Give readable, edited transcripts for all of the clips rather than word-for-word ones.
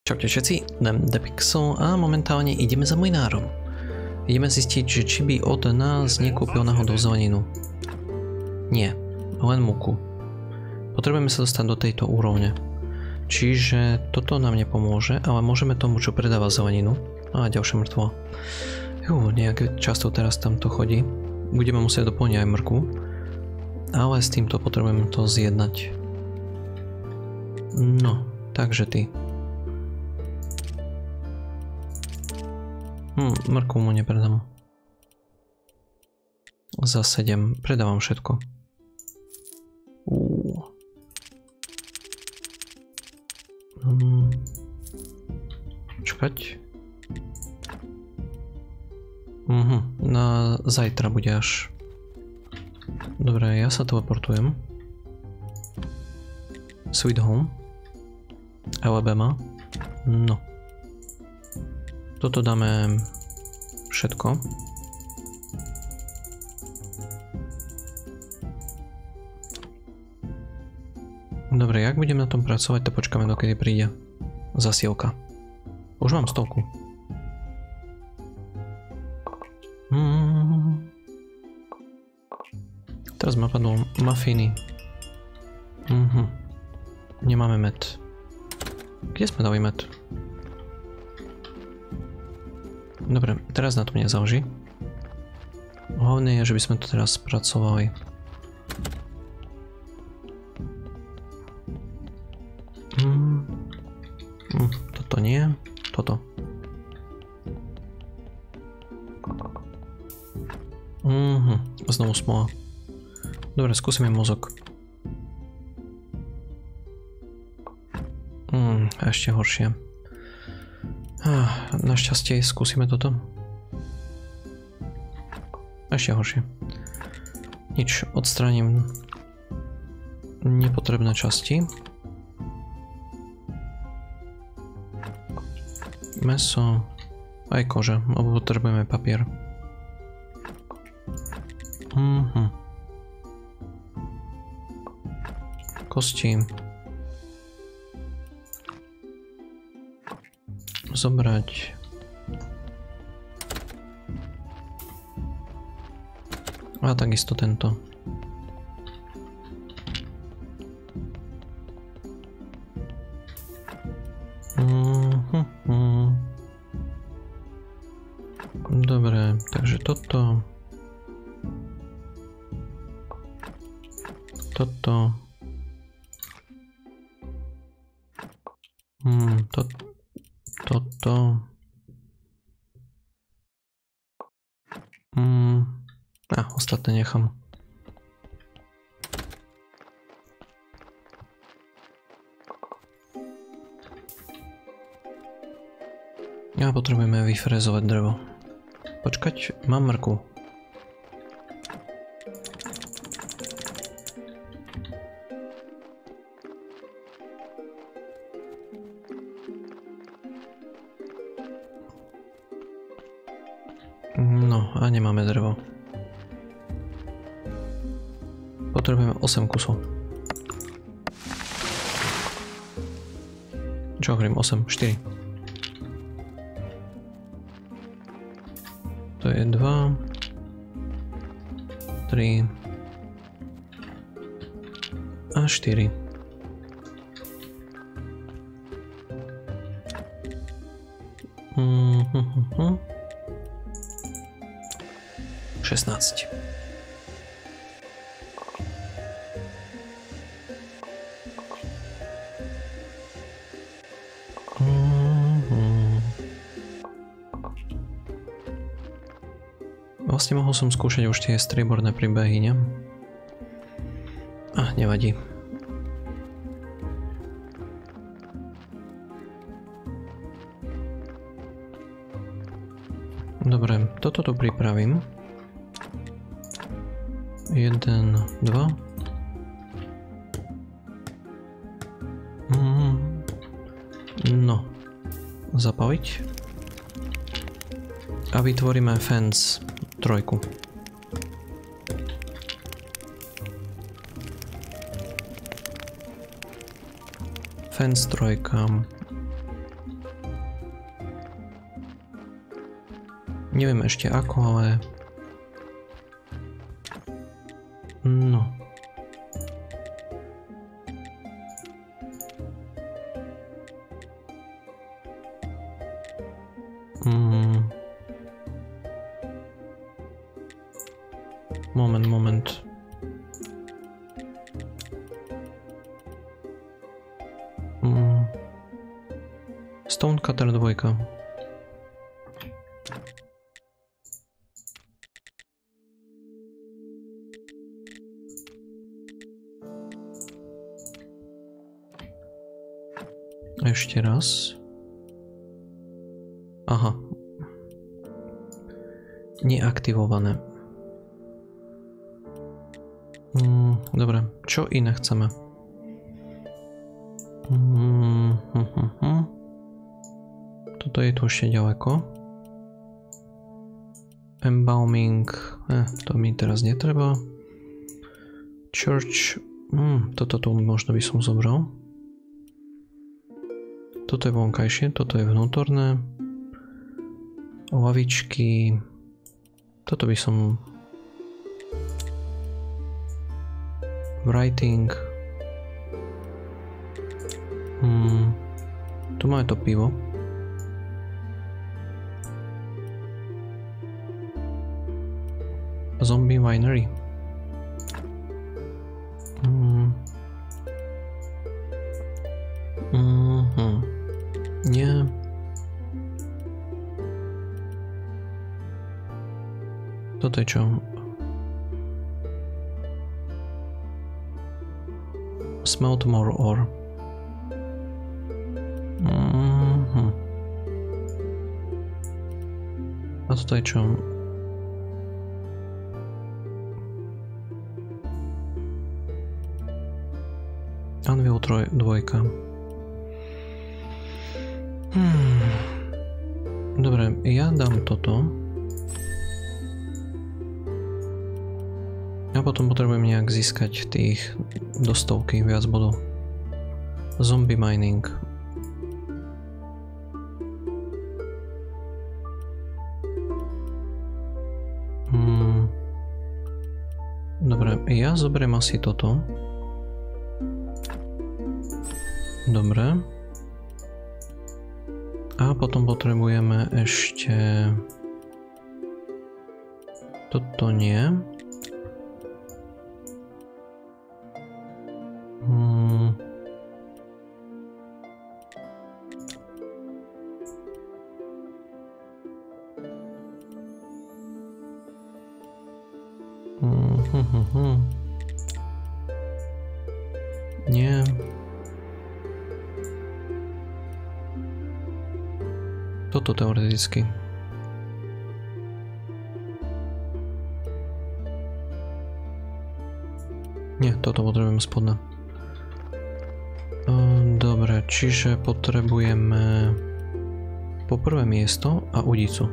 Čaute všetci, The Pixel a momentálne ideme za mlynárom. Ideme zistiť, že či by od nás nekúpil náhodou zeleninu. Nie, len múku. Potrebujeme sa dostať do tejto úrovne. Čiže toto nám nepomôže, ale môžeme tomu, čo predáva zeleninu. A ďalšie mŕtvo. Nejak často teraz tamto chodí. Budeme musieť doplniť aj mrku. Ale s týmto potrebujeme to zjednať. No, takže ty. Mrku mu nepredám. Za 7. Predávam všetko. Čakať. Na zajtra bude až. Dobre, ja sa teleportujem. Sweet home. Alabama. No. Toto dáme všetko. Dobre, jak budem na tom pracovať, to počkáme, dokedy príde zasielka. Už mám 100. Teraz ma padol mafiny. Nemáme med. Kde sme dali med? Dobre, teraz na tom nezáleží. Hlavne je, že by sme to teraz spracovali. Toto nie, toto. Znovu smola. Dobre, skúsime mozog. Ešte horšie. Našťastie skúsime toto. Ešte horšie. Nič, odstránim nepotrebné časti. Mäso, aj koža, lebo potrebujeme papier. Kosti. Zobrať. A takisto tento. Dobre, takže toto. Toto. Toto. Ostatné nechám. Ja potrebujeme vyfrezovať drevo. Počkať, mám mrku. No, a nemáme drevo. Potrebujeme 8 kusov. Čo hovorím? 8, 4. To je 2, 3 a 4. Mhm. 16. Vlastne mohol som skúšať už tie strieborné príbehy, ne? Nevadí. Dobre, toto tu pripravím. 1, 2. No. Zapaliť. A vytvoríme fence 3. Fence 3. Neviem ešte ako, ale... No. Moment. Stonecutter 2. Ešte raz. Aha. Neaktivované. Dobre, čo iné chceme? Toto je tu ešte ďaleko. Embalming, to mi teraz netreba. Church, toto tu možno by som zobral. Toto je vonkajšie, toto je vnútorné. Lavičky, toto by som... Writing. Tu máme to pivo. Zombie Winery. Nie. Toto je čo? Smelt more ore. A toto je čo? Anvil 2. Dobre, ja dám toto. A potom potrebujem nejak získať tých do stovky viac bodov. Zombie mining. Dobre, ja zoberiem asi toto. Dobre. A potom potrebujeme ešte... Toto nie. Nie. Toto teoreticky. Nie, toto potrebujem spodne. Dobre, čiže potrebujeme poprvé miesto a udicu.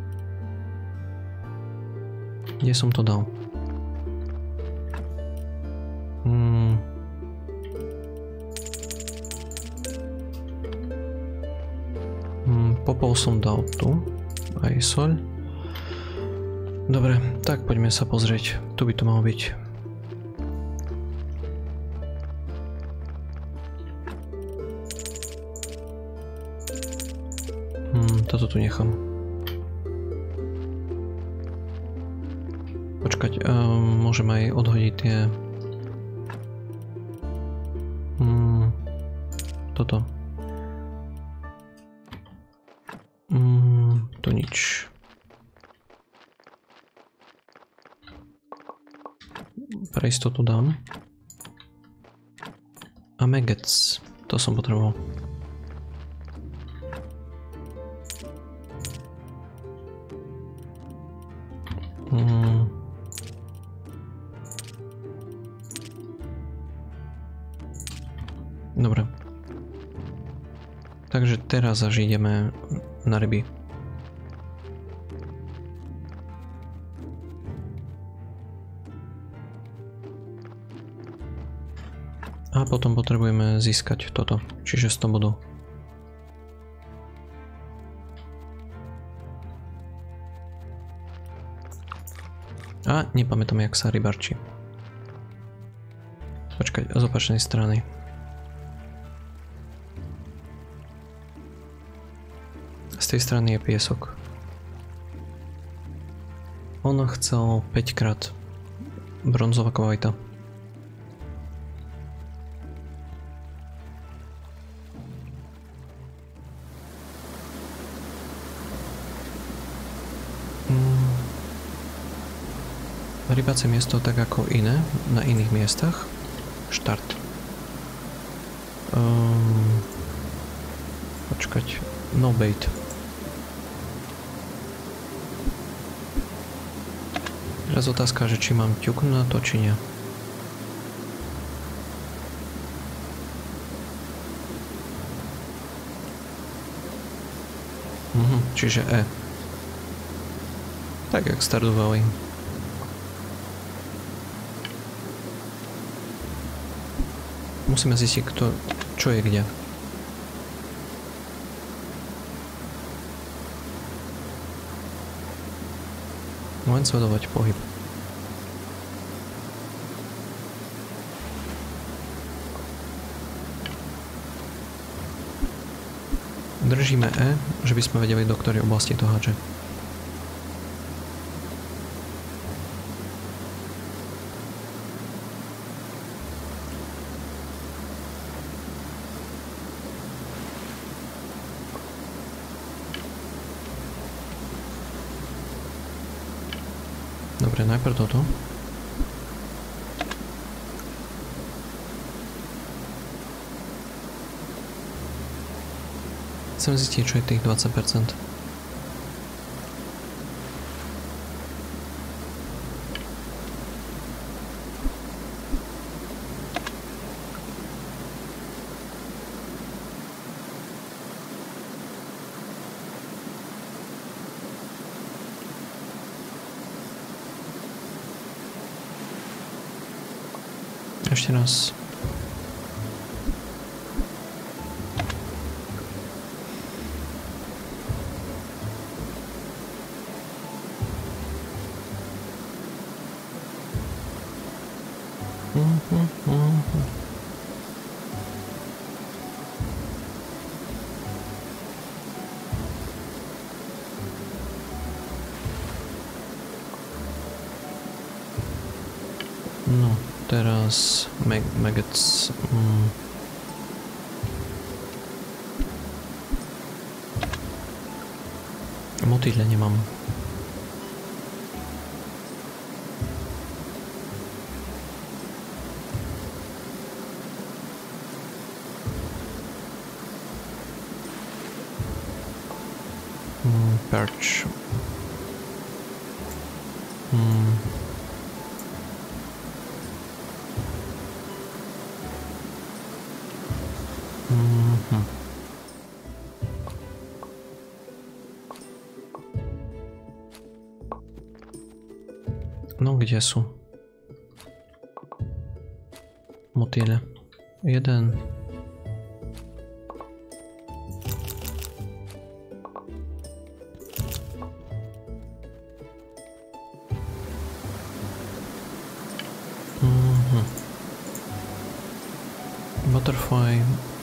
Kde som to dal? Popol som dal tu, aj soľ. Dobre, tak poďme sa pozrieť. Tu by to malo byť. Toto tu nechám. Počkať, môžem aj odhodiť tie... Toto. To nič. Pre istotu dám. A maggots. To som potreboval. Dobre. Takže teraz až ideme na ryby. A potom potrebujeme získať toto, čiže 100 bodov. A nepamätám, jak sa rybarčí. Počkaj, z opačnej strany. Z tej strany je piesok. On chcel 5 krát bronzová kvajta. Rybacie miesto tak ako iné na iných miestach. Štart. Počkať. No bait. Teraz otázka, že či mám ťuknúť na to, či nie. Čiže E. Tak jak Stardew Valley. Musíme zistiť, čo je kde. Len sledovať pohyb. Držíme E, že by sme vedeli, do ktorej oblasti to hádže. Dobre, najprv toto. Chcem zistiť, čo je tých 20%. Ešte raz. No, teraz maggots. Motýle nemám. Perch. No, kde sú? Motýle. Jeden. Butterfly.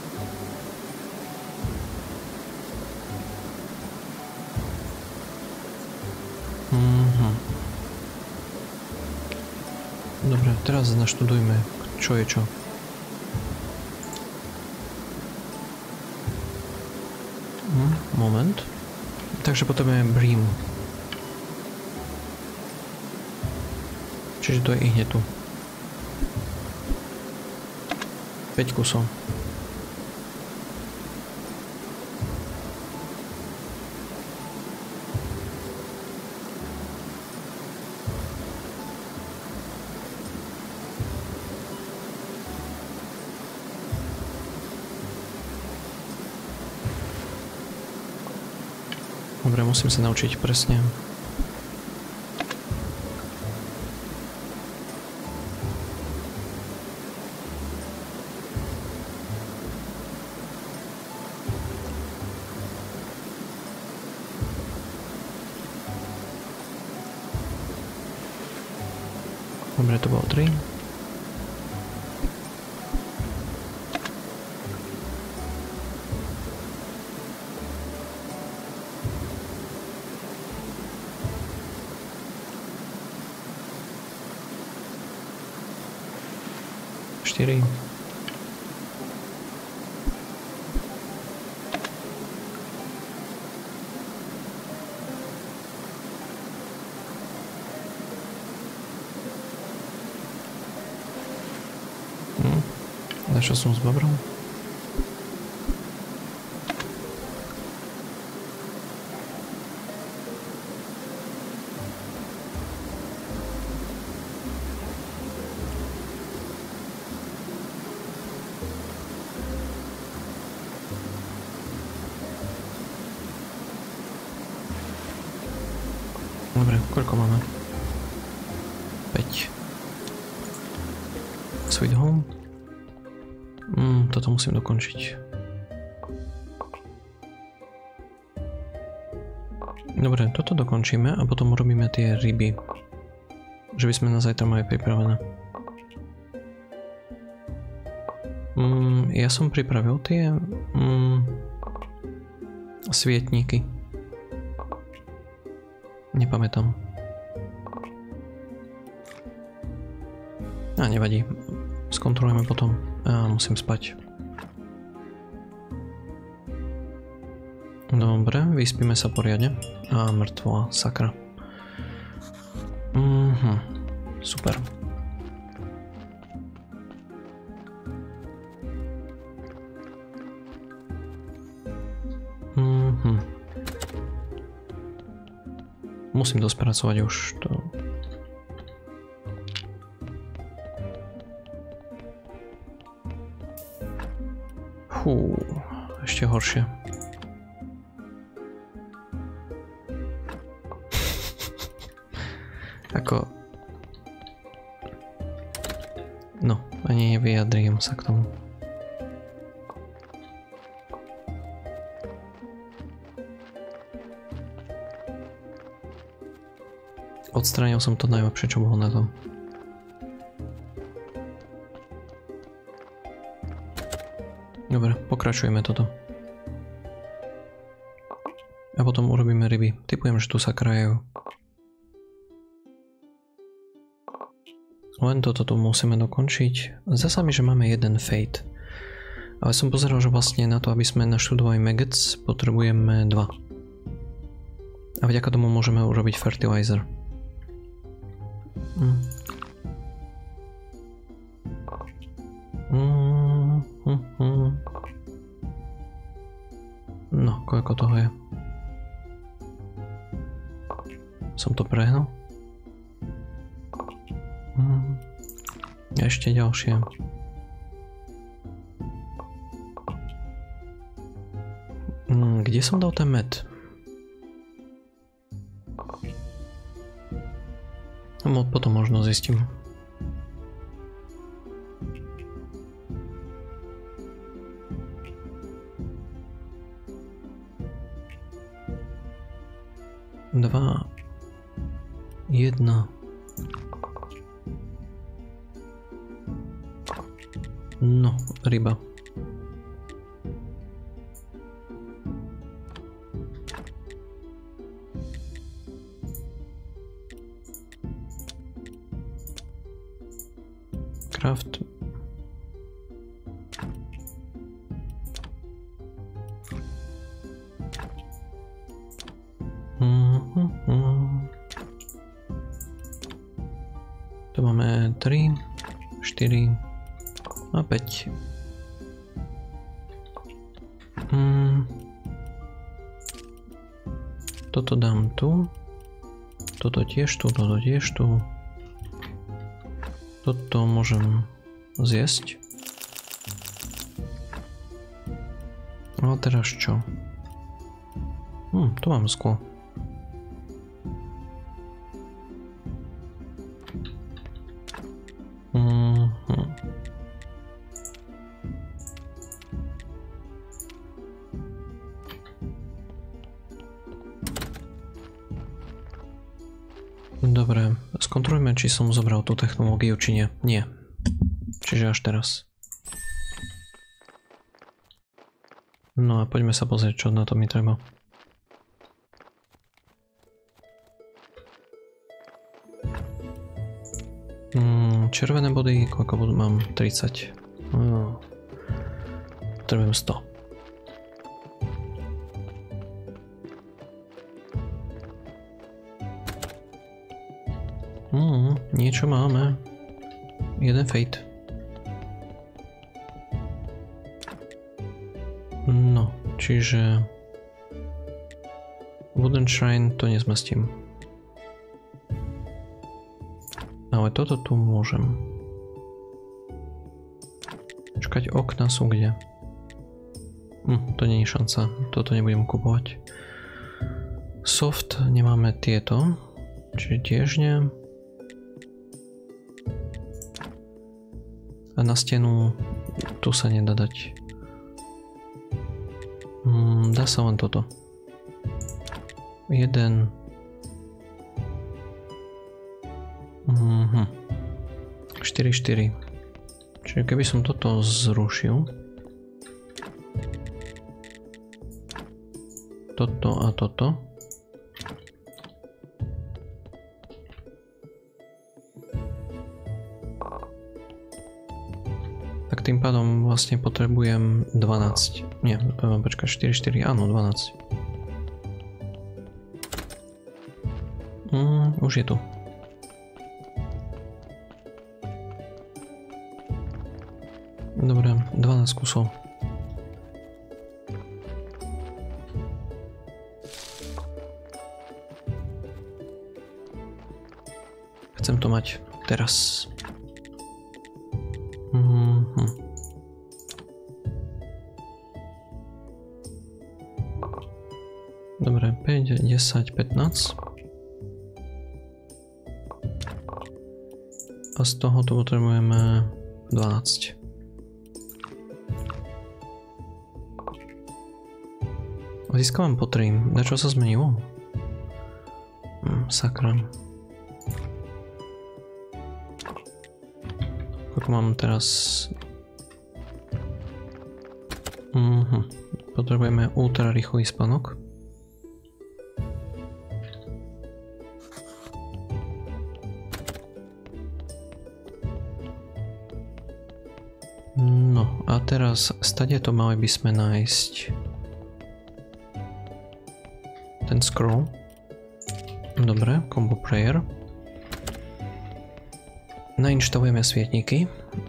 Dobre, teraz naštudujme, čo je čo. Moment. Takže potrebujeme bream. Čiže to je i hneď tu. 5 kusov. Dobre, musím sa naučiť presne. Dobre, to bolo 3. Štyri. Začal som s bobrom. Dobre, koľko máme? 5. Sweet home. Toto musím dokončiť. Dobre, toto dokončíme a potom urobíme tie ryby. Že by sme na zajtra mali pripravené. Ja som pripravil tie svietníky. Nepamätám. A nevadí. Skontrolujeme potom. Musím spať. Dobre, vyspíme sa poriadne. Mŕtvola, sakra. Super. Musím to spracovať už. Ešte horšie. Ako... No, ani nevyjadrím sa k tomu. Odstránil som to najlepšie, čo bolo na tom. Dobre, pokračujeme toto. A potom urobíme ryby. Typujem, že tu sa krajajú. Len toto tu musíme dokončiť. Zdá sa mi, že máme jeden fate. Ale som pozeral, že vlastne na to, aby sme naštudovali maggots, potrebujeme 2. A vďaka tomu môžeme urobiť fertilizer. No, koľko toho je? Som to prehnal? Ešte ďalšie. Kde som dal ten med? Potom možno zistím. Dva. 1. No, ryba. Craft. Tu máme 3, 4 a 5. Toto dám tu. Toto tiež tu, toto tiež tu. Toto môžem zjesť. A teraz čo? Tu mám sklo. Dobre, skontrolujme, či som zobral tú technológiu, či nie. Nie. Čiže až teraz. No a poďme sa pozrieť, čo na to mi treba. Červené body, koľko bodov mám? 30. Potrebujem 100. Niečo máme. Jeden fate. No, čiže Wooden Shrine to nezmestím. Ale toto tu môžem. Čakať, okna sú kde? To nie je šanca. Toto nebudem kupovať. Soft nemáme tieto. Čiže tiež nie. A na stenu tu sa nedá dať. Dá sa len toto. 1. 4, 4. Čiže keby som toto zrušil. Toto a toto. Tak tým pádom vlastne potrebujem 12. Nie, počkaj, 4, 4, áno, 12. Už je tu. Dobre, 12 kusov. Chcem to mať teraz. Dobre, 5, 10, 15. A z toho tu potrebujeme 12. Získavam po 3. Na čo sa zmenilo? Sakra. Koľko mám teraz? Potrebujeme ultra rýchly spánok. No a teraz stade to mali by sme nájsť ten scroll. Dobre, combo prayer. Nainštalujeme svietniky.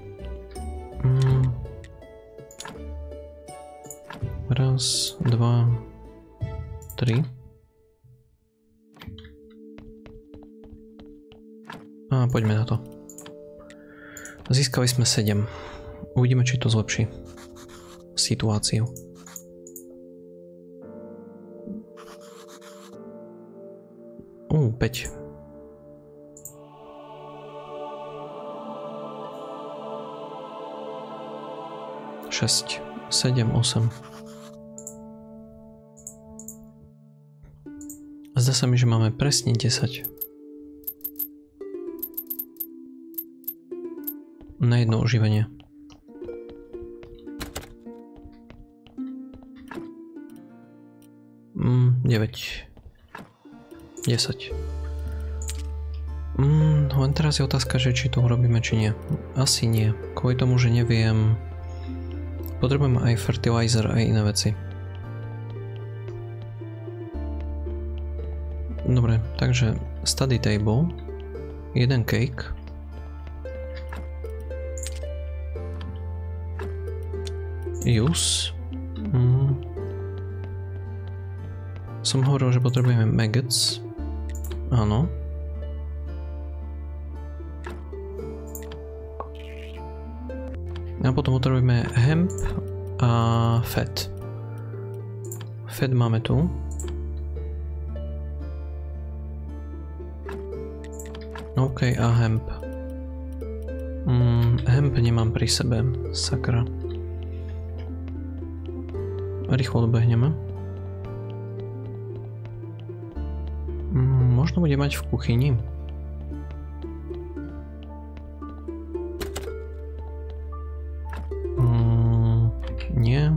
Raz, dva, 3. A poďme na to. Získali sme 7. Uvidíme, či to zlepší situáciu. Hm. 5. Šesť, 7, 8. Zdá sa mi, že máme presne 10. Na jedno oživenie. Mm, 9. 10. Len teraz je otázka, že či to urobíme, či nie. Asi nie. Kvôli tomu, že neviem. Potrebujem aj fertilizer, aj iné veci. Dobre, takže study table. Jeden cake. Use. Som hovoril, že potrebujeme maggots. Áno. A potom potrebujeme hemp a fat. Fat máme tu. OK, a hemp. Hemp nemám pri sebe, sakra. Rýchlo dobehneme. Možno bude mať v kuchyni. Nie.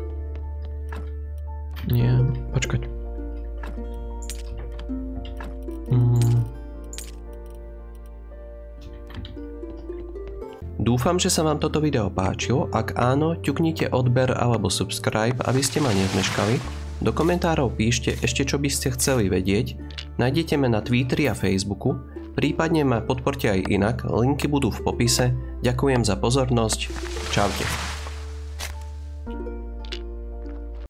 Nie, počkať. Dúfam, že sa vám toto video páčilo. Ak áno, ťuknite odber alebo subscribe, aby ste ma nezmeškali. Do komentárov píšte ešte, čo by ste chceli vedieť. Nájdete ma na Twitteri a Facebooku. Prípadne ma podporte aj inak, linky budú v popise. Ďakujem za pozornosť. Čaute.